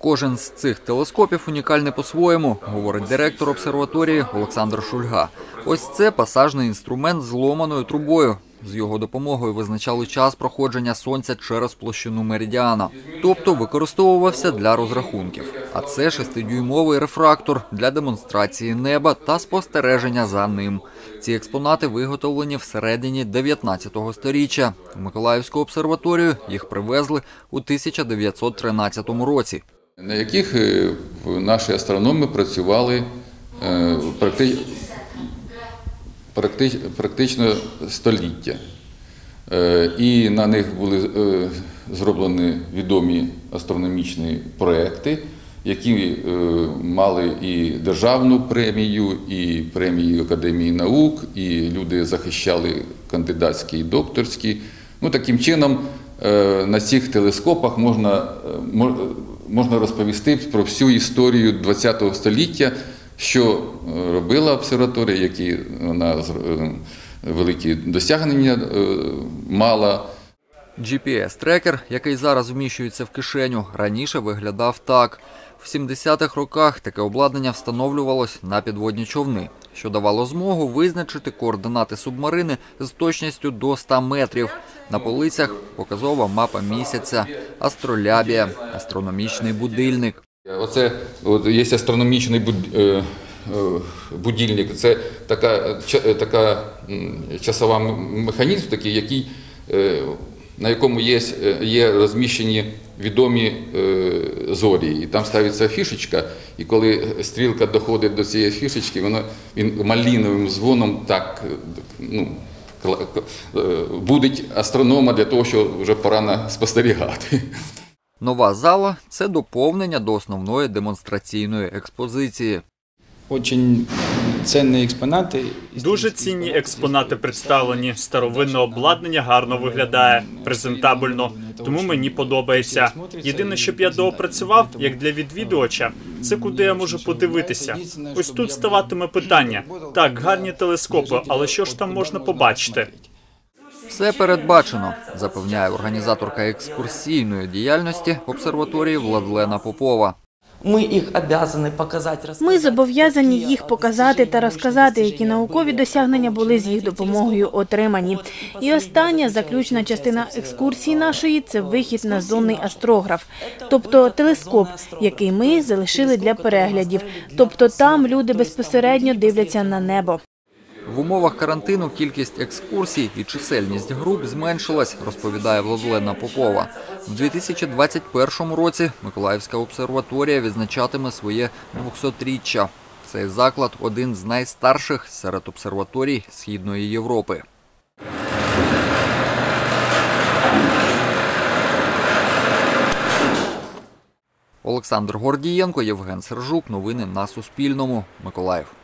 Кожен з цих телескопів унікальний по-своєму, говорить директор обсерваторії Олександр Шульга. Ось це пасажний інструмент з ломаною трубою. З його допомогою визначали час проходження сонця через площину меридіана. Тобто використовувався для розрахунків. А це 6-дюймовий рефрактор для демонстрації неба та спостереження за ним. Ці експонати виготовлені всередині 19-го сторіччя. В Миколаївську обсерваторію їх привезли у 1913 році. На яких наші астрономи працювали практично століття. І на них були зроблені відомі астрономічні проекти, які мали і державну премію, і премію Академії наук, і люди захищали кандидатські і докторські. Таким чином, на цих телескопах можна розповісти про всю історію ХХ століття, що робила обсерваторія, які вона великі досягнення мала. GPS-трекер, який зараз вміщується в кишеню, раніше виглядав так. В 70-х роках таке обладнання встановлювалось на підводні човни, що давало змогу визначити координати субмарини з точністю до 100 метрів. На полицях показова мапа місяця, астролябія, астрономічний будильник. Оце є астрономічний будильник, це така часова механізм, на якому є розміщені відомі зорі. І там ставиться фішечка, і коли стрілка доходить до цієї фішечки, він малиновим дзвоном будить астронома для того, що вже пора спостерігати. Нова зала – це доповнення до основної демонстраційної експозиції. Дуже цінні експонати представлені, старовинне обладнання гарно виглядає, презентабельно, тому мені подобається. Єдине, що б я доопрацював, як для відвідувача, це куди я можу подивитися. Ось тут ставатиме питання. Так, гарні телескопи, але що ж там можна побачити? Все передбачено, запевняє організаторка екскурсійної діяльності обсерваторії Владлена Попова. Ми зобов'язані їх показати та розказати, які наукові досягнення були з їх допомогою отримані. І остання, заключна частина екскурсії нашої – це вихід на зонний астрограф, тобто телескоп, який ми залишили для переглядів. Тобто там люди безпосередньо дивляться на небо. В умовах карантину кількість екскурсій і чисельність груп зменшилась, розповідає Владлена Попова. В 2021 році Миколаївська обсерваторія відзначатиме своє 200-річчя. Цей заклад – один з найстарших серед обсерваторій Східної Європи. Олександр Гордієнко, Євген Сержук. Новини на Суспільному. Миколаїв.